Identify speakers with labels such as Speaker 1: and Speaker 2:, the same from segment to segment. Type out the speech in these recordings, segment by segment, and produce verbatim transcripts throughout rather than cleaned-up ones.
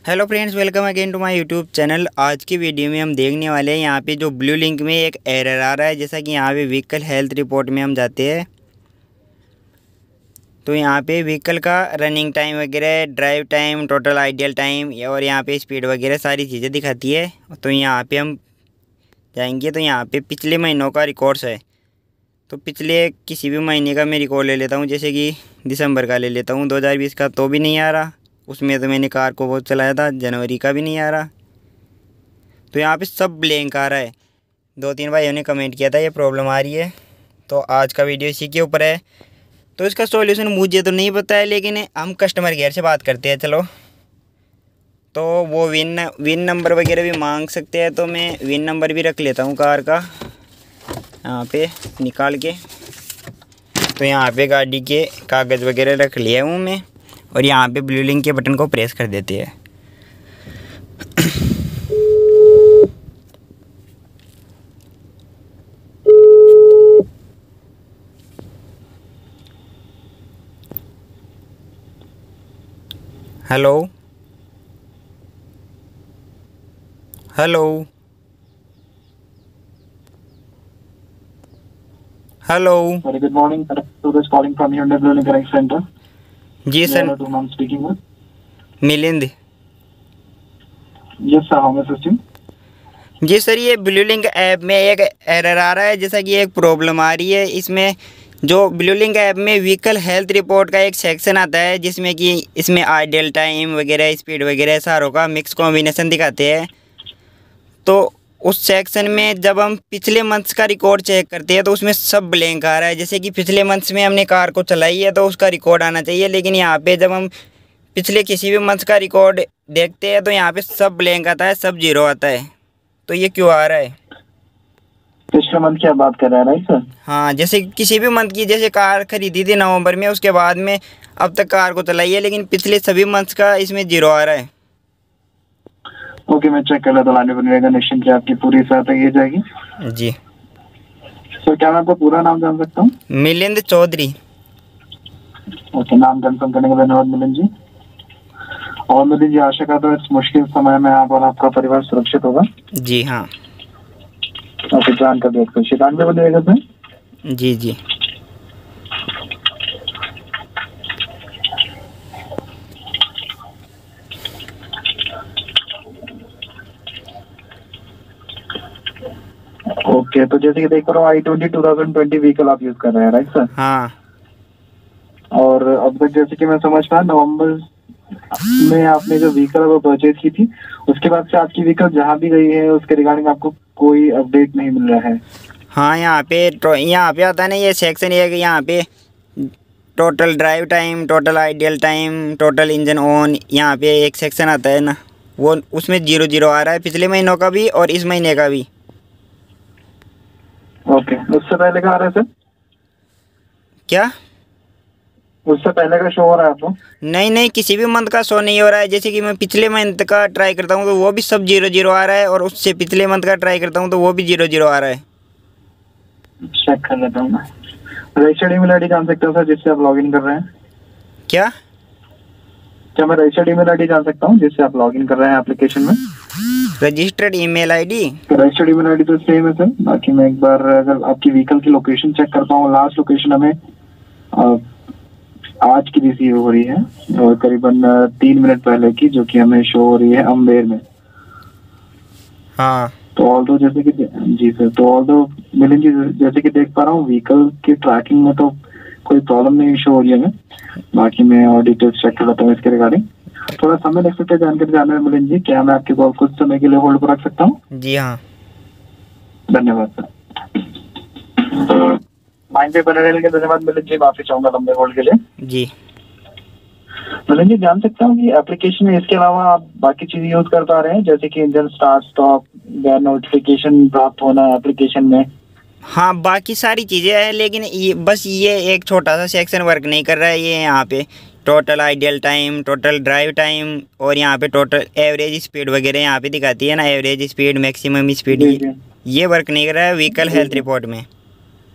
Speaker 1: Hello friends, welcome again to my YouTube channel. आज की video में हम देखने वाले हैं यहाँ पे जो ब्लू लिंक में एक एरर आ रहा है। जैसा कि यहाँ पे व्हीकल हेल्थ रिपोर्ट में हम जाते हैं तो यहाँ पे व्हीकल का रनिंग टाइम वगैरह, drive time, total ideal time और यहाँ पे स्पीड वगैरह सारी चीज़ें दिखाती है। तो यहाँ पे हम जाएंगे तो यहाँ पे पिछले महीनों का रिकॉर्ड्स है। तो पिछले किसी भी महीने का मैं रिकॉर्ड ले लेता हूँ, जैसे कि दिसंबर का ले लेता हूँ। दो हज़ार बीस का तो भी नहीं आ रहा, उसमें तो मैंने कार को बहुत चलाया था। जनवरी का भी नहीं आ रहा। तो यहाँ पे सब ब्लैंक आ रहा है। दो तीन भाइयों ने कमेंट किया था ये प्रॉब्लम आ रही है, तो आज का वीडियो इसी के ऊपर है। तो इसका सॉल्यूशन मुझे तो नहीं पता है, लेकिन हम कस्टमर केयर से बात करते हैं। चलो, तो वो विन विन नंबर वगैरह भी मांग सकते हैं, तो मैं विन नंबर भी रख लेता हूँ कार का यहाँ पे निकाल के। तो यहाँ पे गाड़ी के कागज़ वगैरह रख लिया हूँ मैं, और यहाँ पे ब्लू लिंक के बटन को प्रेस कर देते हैं। Hello hello hello
Speaker 2: Very good morning. Suraj calling from Hyundai Blue Link Connect Center.
Speaker 1: जी sir,
Speaker 2: Who I'm speaking with?
Speaker 1: Milind.
Speaker 2: Yes sir, how may I assist you?
Speaker 1: जी सर, ये blue link app में एक error आ रहा है। जैसा कि एक प्रॉब्लम आ रही है इसमें। जो ब्लू लिंक ऐप में व्हीकल हेल्थ रिपोर्ट का एक सेक्शन आता है, जिसमें कि इसमें आइडियल टाइम वगैरह, स्पीड वगैरह सारों का मिक्स कॉम्बिनेशन दिखाते हैं। तो उस सेक्शन में जब हम पिछले मंथ्स का रिकॉर्ड चेक करते हैं तो उसमें सब ब्लैंक आ रहा है। जैसे कि पिछले मंथ्स में हमने कार को चलाई है तो उसका रिकॉर्ड आना चाहिए, लेकिन यहाँ पे जब हम पिछले किसी भी मंथ का रिकॉर्ड देखते हैं तो यहाँ पे सब ब्लैंक आता है, सब जीरो आता है। तो ये क्यों आ रहा है?
Speaker 2: पिछले मंथ की आप बात कर रहे हैं, राइट सर?
Speaker 1: हाँ, जैसे किसी भी मंथ की, जैसे कार खरीदी थी नवंबर में, उसके बाद में अब तक कार को चलाई है, लेकिन पिछले सभी मंथ्स का इसमें जीरो आ रहा है।
Speaker 2: ओके, मैं चेक कर लेता हूँ। लाने पर रहेगा निश्चिंत की आपकी पूरी सहायता की जाएगी।
Speaker 1: जी
Speaker 2: सर, क्या मैं आपका पूरा नाम जान सकता हूँ?
Speaker 1: मिलिंद चौधरी।
Speaker 2: ओके, नाम कंफर्म करने के लिए धन्यवाद मिलिंद जी। और मिलिंद जी, आशा करता हूँ इस मुश्किल समय में आप और आपका परिवार सुरक्षित होगा।
Speaker 1: जी हाँ।
Speaker 2: ओके, जानकर बहुत खुशी। लाने पर रहेगा सर?
Speaker 1: जी जी
Speaker 2: ओके, तो जैसे कि देख पा रहा हूँ I twenty two thousand twenty vehicle आप यूज कर रहे हैं, राइट सर?
Speaker 1: हाँ।
Speaker 2: और अब तक जैसे कि मैं समझ पाया, नवंबर में आपने जो व्हीकल है वो परचेज की थी, उसके बाद से आपकी व्हीकल जहाँ भी गई है उसके रिगार्डिंग आपको कोई अपडेट नहीं मिल रहा है।
Speaker 1: हाँ, यहाँ पे यहाँ पे आता है ना ये सेक्शन, ये यहाँ पे total drive time, total ideal time, total engine on, यहाँ पे एक सेक्शन आता है ना, वो उसमें जीरो जीरो आ रहा है, पिछले महीनों का भी और इस महीने का भी।
Speaker 2: ओके, उससे पहले का आ रहा है सर?
Speaker 1: क्या?
Speaker 2: उससे पहले का शो हो रहा है आपको?
Speaker 1: नहीं नहीं, किसी भी मंथ का शो नहीं हो रहा है। जैसे कि मैं पिछले मंथ का ट्राई करता हूँ तो वो भी सब जीरो जीरो आ रहा है, और उससे पिछले मंथ का ट्राई करता हूँ तो वो भी जीरो जीरो आ रहा है।
Speaker 2: चेक कर लेता हूँ मैं। रजिस्टर्ड ईमेल आईडी जान सकता हूँ सर जिससे आप लॉगिन कर रहे हैं?
Speaker 1: क्या
Speaker 2: क्या मैं रजिस्टर्ड ईमेल आईडी जान सकता हूँ जिससे आप लॉगिन कर रहे हैं एप्लीकेशन में?
Speaker 1: Registered email ID?
Speaker 2: Registered email ID तो सेम है सर। बाकी मैं एक बार अगर आपकी व्हीकल की लोकेशन चेक करता हूँ, लास्ट लोकेशन हमें आ, आज की रिसीव हो रही है, और करीबन तीन मिनट पहले की, जो कि हमें शो हो रही है अम्बेर में।
Speaker 1: हाँ।
Speaker 2: तो ऑल दो जैसे कि जी सर, तो ऑल दो मिलिंद जी, जैसे कि देख पा रहा हूँ व्हीकल की ट्रैकिंग में तो कोई प्रॉब्लम नहीं शो हो रही है। बाकी मैं और डिटेल्स चेक कर लेता हूँ इसके रिगार्डिंग। थोड़ा समय लग सकता है जानकारी जानने में मिलिंद जी। क्या मैं आपके कॉल कुछ समय के लिए होल्ड पर रख सकता हूँ?
Speaker 1: जी हाँ।
Speaker 2: धन्यवाद सर। लाइन पे बने रहने के धन्यवाद मिलिंद जी। माफी चाहूंगा लंबे होल्ड के लिए।
Speaker 1: जी
Speaker 2: मिलिंद जी, जान सकता हूँ कि एप्लीकेशन में इसके अलावा आप बाकी चीजें यूज कर पा रहे हैं, जैसे कि इंजन स्टार्ट स्टॉप या नोटिफिकेशन प्राप्त होना एप्लीकेशन में?
Speaker 1: हाँ, बाकी सारी चीज़ें हैं, लेकिन ये बस ये एक छोटा सा सेक्शन वर्क नहीं कर रहा है। ये यहाँ पे total ideal time, total drive time, और यहाँ पे टोटल एवरेज स्पीड वगैरह यहाँ पे दिखाती है ना, एवरेज स्पीड, मैक्सिमम स्पीड, ये, ये वर्क नहीं कर रहा है व्हीकल हेल्थ रिपोर्ट में।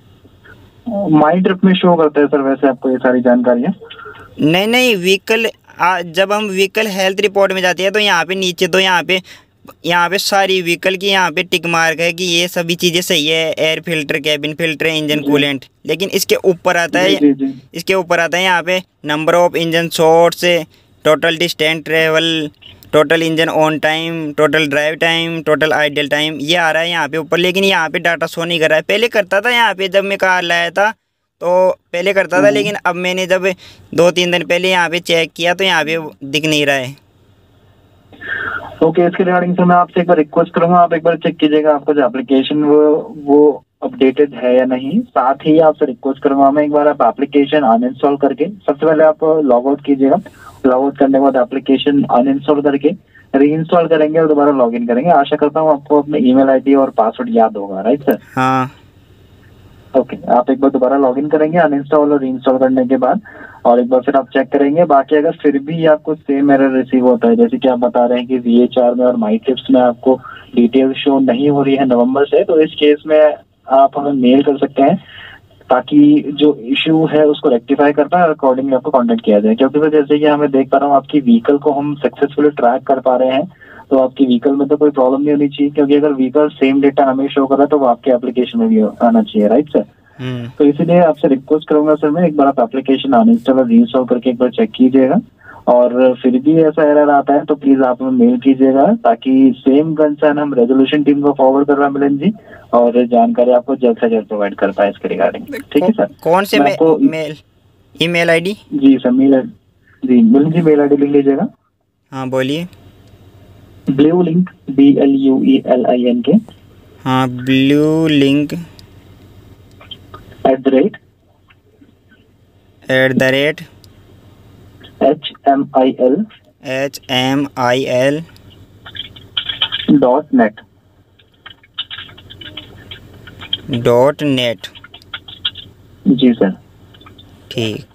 Speaker 2: माई ट्रिप में शो करता है सर वैसे आपको ये सारी जानकारियाँ?
Speaker 1: नहीं नहीं, व्हीकल आ, जब हम व्हीकल हेल्थ रिपोर्ट में जाते हैं तो यहाँ पे नीचे तो यहाँ पे यहाँ पे सारी व्हीकल की यहाँ पे टिक मार्क है कि ये सभी चीज़ें सही है, air filter, cabin filter, engine coolant. लेकिन इसके ऊपर आता है
Speaker 2: जी, जी, जी।
Speaker 1: इसके ऊपर आता है यहाँ पे number of engine shots, total distance travel, total engine on time, total drive time, total ideal time, ये आ रहा है यहाँ पे ऊपर। लेकिन यहाँ पे डाटा शो नहीं कर रहा है। पहले करता था यहाँ पे, जब मैं कार लाया था तो पहले करता था, लेकिन अब मैंने जब दो तीन दिन पहले यहाँ पे चेक किया तो यहाँ पे दिख नहीं रहा है।
Speaker 2: ओके okay, इसके रिगार्डिंग सर मैं आपसे एक बार रिक्वेस्ट करूंगा, आप एक बार चेक कीजिएगा आपका जो एप्लीकेशन वो वो अपडेटेड है या नहीं। साथ ही आपसे रिक्वेस्ट करूंगा मैं एक बार आप एप्लीकेशन अनइंस्टॉल करके, सबसे पहले आप लॉग आउट कीजिएगा। लॉग आउट करने के बाद एप्लीकेशन अनइंस्टॉल करके रीइंस्टॉल करेंगे और दोबारा लॉग इन करेंगे। आशा करता हूँ आपको अपने ईमेल आईडी और पासवर्ड याद होगा, राइट सर?
Speaker 1: हाँ
Speaker 2: ओके okay, आप एक बार दोबारा लॉग इन करेंगे अनइंस्टॉल और रीइंस्टॉल करने के बाद, और एक बार फिर आप चेक करेंगे। बाकी अगर फिर भी आपको सेम एरर रिसीव होता है, जैसे कि आप बता रहे हैं कि वी एच आर में और माई टिप्स में आपको डिटेल शो नहीं हो रही है नवंबर से, तो इस केस में आप हमें मेल कर सकते हैं ताकि जो इश्यू है उसको रेक्टिफाई कर पाए और अकॉर्डिंगली आपको कॉन्टेक्ट किया जाए। क्योंकि सर जैसे कि हमें देख पा रहा हूँ आपकी व्हीकल को हम सक्सेसफुली ट्रैक कर पा रहे हैं, तो आपकी व्हीकल में तो कोई प्रॉब्लम नहीं होनी चाहिए, क्योंकि अगर व्हीकल सेम डेटा हमें शो कर रहा है तो वो आपके एप्लीकेशन में भी आना चाहिए, राइट सर? तो इसीलिए आपसे रिक्वेस्ट करूंगा सर मैं एक बार आप एप्लीकेशन अनइंस्टॉल और रीइंस्टॉल करके एक बार चेक कीजिएगा, और फिर भी ऐसा एरर आता है तो प्लीज आप हमें मेल कीजिएगा ताकि सेम कंसर्न हम रेजोल्यूशन टीम को फॉरवर्ड कर रहे हैं मिलन जी, और जानकारी आपको जल्द से जल्द प्रोवाइड कर पाए इसके रिगार्डिंग। ठीक है सर?
Speaker 1: कौन से मे, मेल ईमेल आईडी?
Speaker 2: जी सर मेल जी मिलन जी मेल आईडी लिख लीजिएगा।
Speaker 1: हाँ बोलिए।
Speaker 2: Blue link, B L U E L I N K.
Speaker 1: हाँ blue link
Speaker 2: at the rate
Speaker 1: at the rate
Speaker 2: H M I L
Speaker 1: H M I L
Speaker 2: dot net
Speaker 1: dot net.
Speaker 2: जी सर।
Speaker 1: ठीक।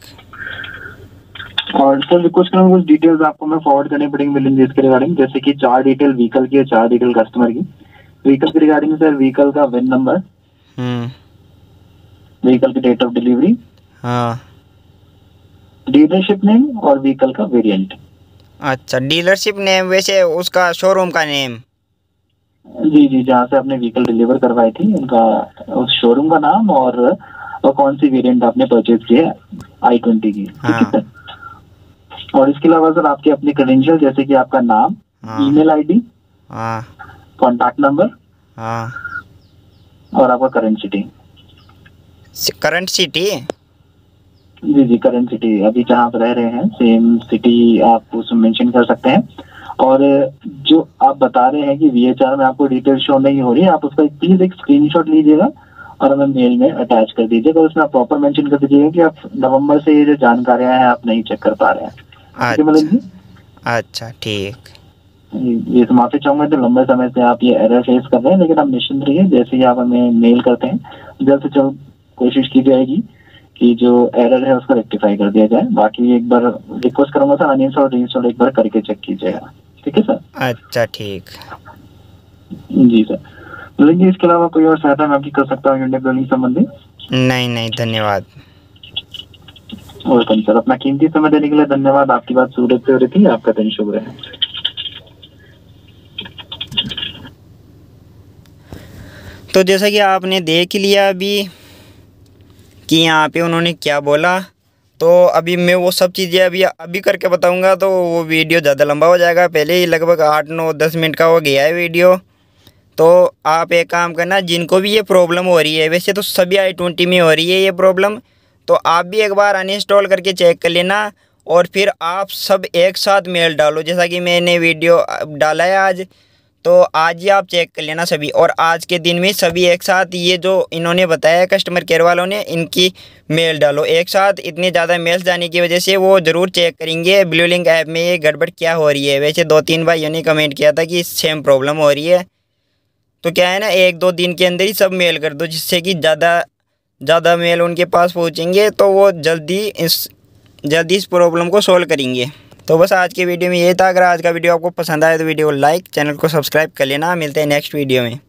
Speaker 2: और sir request करूँगा कुछ details आपको मैं forward करनी पड़ेंगी मिलन जी इसके रिगार्डिंग, जैसे कि चार डिटेल व्हीकल की है, चार डिटेल कस्टमर की। व्हीकल के रिगार्डिंग सर व्हीकल का विन नंबर,
Speaker 1: हम्म
Speaker 2: व्हीकल की डेट ऑफ डिलीवरी,
Speaker 1: हाँ,
Speaker 2: डीलरशिप नेम और व्हीकल का वेरिएंट।
Speaker 1: अच्छा डीलरशिप नेम, वैसे उसका शोरूम का नेम?
Speaker 2: जी जी जहाँ से आपने व्हीकल डिलीवर करवाई थी उनका उस शोरूम का नाम, और, और कौन सी वेरिएंट आपने परचेज की है आई ट्वेंटी की। ठीक है सर? और इसके अलावा सर आपके अपने क्रेडेंशियल जैसे कि आपका नाम, ईमेल आईडी, कॉन्टैक्ट नंबर,
Speaker 1: हाँ,
Speaker 2: और आपका करंट सिटी।
Speaker 1: Current city?
Speaker 2: जी जी करंट सिटी, अभी जहाँ आप रह रहे हैं सेम सिटी आप उसमें मेंशन कर सकते हैं। और जो आप बता रहे हैं कि वी एच आर में आपको डिटेल शो नहीं हो रही है, आप उसका प्लीज एक स्क्रीनशॉट लीजिएगा और हमें मेल में अटैच कर दीजिएगा, और उसमें आप प्रॉपर मेंशन कर दीजिएगा कि आप नवंबर से ये जो जानकारियां हैं आप नहीं चेक कर पा रहे हैं।
Speaker 1: अच्छा अच्छा ठीक।
Speaker 2: ये तो माफी चाहूंगा जो लंबे समय से आप ये एरर फेस कर रहे हैं, लेकिन आप निश्चिंत रहिए, जैसे ही आप हमें मेल करते हैं जल्द से जल्द कोशिश की जाएगी कि जो एरर है उसको रेक्टिफाई कर दिया जाए। बाकी एक बार रिक्वेस्ट करूंगा सर अनइंस्टॉल और रीइंस्टॉल एक बार करके चेक कीजिएगा। ठीक है सर?
Speaker 1: अच्छा ठीक।
Speaker 2: जी सर। लेकिन इसके अलावा कोई और सहायता मैं आपकी कर सकता हूँ यूनिट बिल्डिंग संबंधी?
Speaker 1: नहीं नहीं धन्यवाद।
Speaker 2: वेलकम सर, अपना कीमती समय देने के लिए धन्यवाद। आपकी बात सूरत से हो रही थी, आपका दिन शुभ रहे।
Speaker 1: तो जैसा कि आपने देख लिया अभी कि यहाँ पे उन्होंने क्या बोला, तो अभी मैं वो सब चीज़ें अभी अभी करके बताऊंगा तो वो वीडियो ज़्यादा लंबा हो जाएगा। पहले ही लगभग आठ नौ दस मिनट का हो गया है वीडियो। तो आप एक काम करना, जिनको भी ये प्रॉब्लम हो रही है, वैसे तो सभी आई ट्वेंटी में हो रही है ये प्रॉब्लम, तो आप भी एक बार अनइंस्टॉल करके चेक कर लेना और फिर आप सब एक साथ मेल डालो। जैसा कि मैंने वीडियो डाला है आज, तो आज ही आप चेक कर लेना सभी, और आज के दिन में सभी एक साथ ये जो इन्होंने बताया कस्टमर केयर वालों ने, इनकी मेल डालो एक साथ। इतने ज़्यादा मेल्स जाने की वजह से वो ज़रूर चेक करेंगे ब्लू लिंक ऐप में ये गड़बड़ क्या हो रही है। वैसे दो तीन भाइयों ने कमेंट किया था कि सेम प्रॉब्लम हो रही है, तो क्या है ना, एक दो दिन के अंदर ही सब मेल कर दो, जिससे कि ज़्यादा ज़्यादा मेल उनके पास पहुँचेंगे तो वो जल्दी इस जल्दी इस प्रॉब्लम को सॉल्व करेंगे। तो बस आज के वीडियो में ये था। अगर आज का वीडियो आपको पसंद आए तो वीडियो को लाइक, चैनल को सब्सक्राइब कर लेना। मिलते हैं नेक्स्ट वीडियो में।